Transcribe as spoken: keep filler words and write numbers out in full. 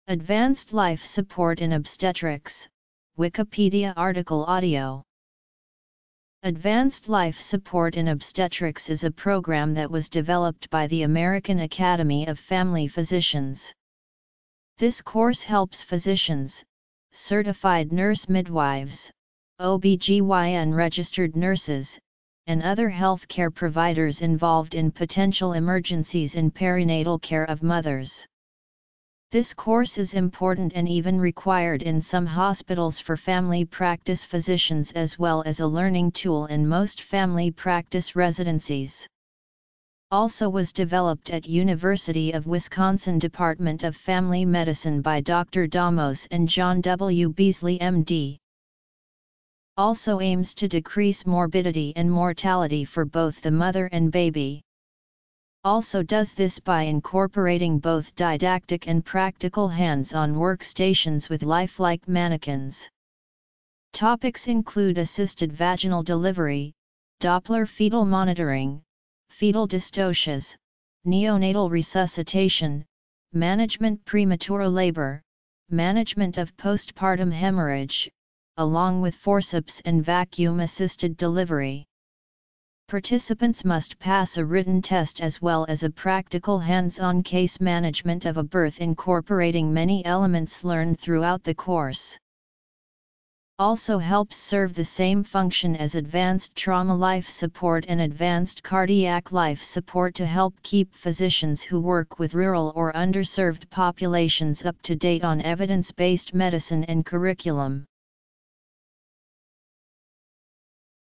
Advanced Life Support in Obstetrics, Wikipedia article audio. Advanced Life Support in Obstetrics is a program that was developed by the American Academy of Family Physicians. This course helps physicians, certified nurse midwives, O B G Y N registered nurses, and other healthcare providers involved in potential emergencies in perinatal care of mothers. This course is important and even required in some hospitals for family practice physicians, as well as a learning tool in most family practice residencies. Also was developed at University of Wisconsin Department of Family Medicine by Doctor Damos and John W. Beasley M D. Also aims to decrease morbidity and mortality for both the mother and baby. Also does this by incorporating both didactic and practical hands-on workstations with lifelike mannequins. Topics include assisted vaginal delivery, Doppler fetal monitoring, fetal dystocias, neonatal resuscitation, management premature labor, management of postpartum hemorrhage, along with forceps and vacuum-assisted delivery. Participants must pass a written test as well as a practical hands-on case management of a birth incorporating many elements learned throughout the course. Also helps serve the same function as advanced trauma life support and advanced cardiac life support to help keep physicians who work with rural or underserved populations up to date on evidence-based medicine and curriculum.